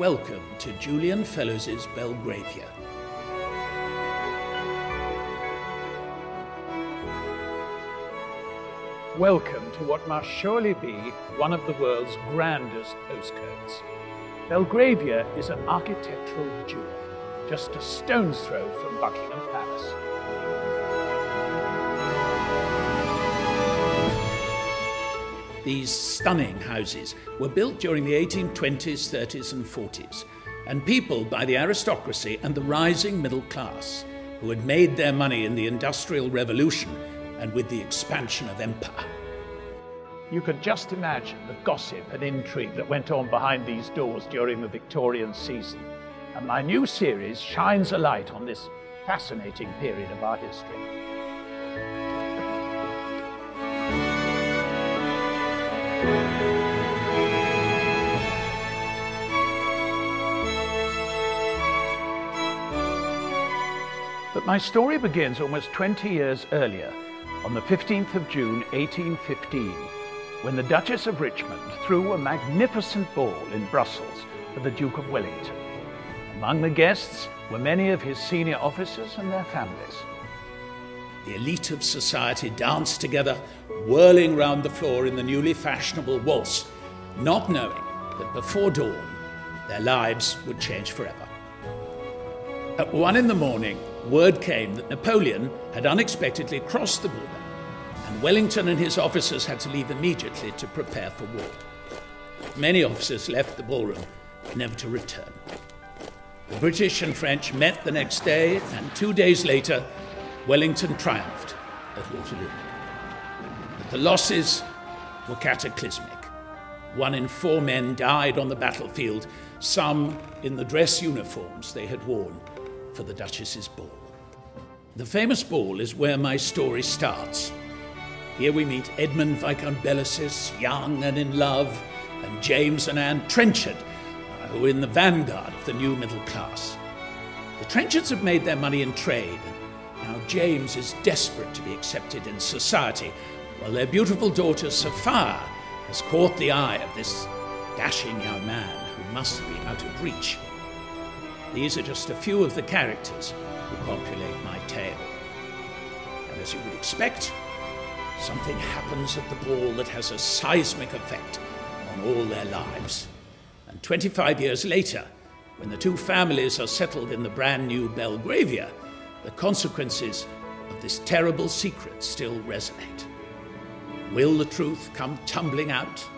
welcome to Julian Fellowes' Belgravia. Welcome to what must surely be one of the world's grandest postcodes. Belgravia is an architectural jewel, just a stone's throw from Buckingham Palace. These stunning houses were built during the 1820s, 30s and 40s, and peopled by the aristocracy and the rising middle class, who had made their money in the Industrial Revolution and with the expansion of empire. You can just imagine the gossip and intrigue that went on behind these doors during the Victorian season, and my new series shines a light on this fascinating period of our history. But my story begins almost 20 years earlier, on the 15th of June 1815, when the Duchess of Richmond threw a magnificent ball in Brussels for the Duke of Wellington. Among the guests were many of his senior officers and their families. The elite of society danced together, whirling round the floor in the newly fashionable waltz, not knowing that before dawn their lives would change forever. At 1 in the morning, word came that Napoleon had unexpectedly crossed the border, and Wellington and his officers had to leave immediately to prepare for war. Many officers left the ballroom, never to return. The British and French met the next day, and 2 days later, Wellington triumphed at Waterloo. But the losses were cataclysmic. 1 in 4 men died on the battlefield, some in the dress uniforms they had worn for the Duchess's ball. The famous ball is where my story starts. Here we meet Edmund Viscount Bellasis, young and in love, and James and Anne Trenchard, who are in the vanguard of the new middle class. The Trenchards have made their money in trade, and now James is desperate to be accepted in society, while their beautiful daughter Sophia has caught the eye of this dashing young man who must be out of reach. These are just a few of the characters who populate my tale. And as you would expect, something happens at the ball that has a seismic effect on all their lives. And 25 years later, when the two families are settled in the brand new Belgravia, the consequences of this terrible secret still resonate. Will the truth come tumbling out?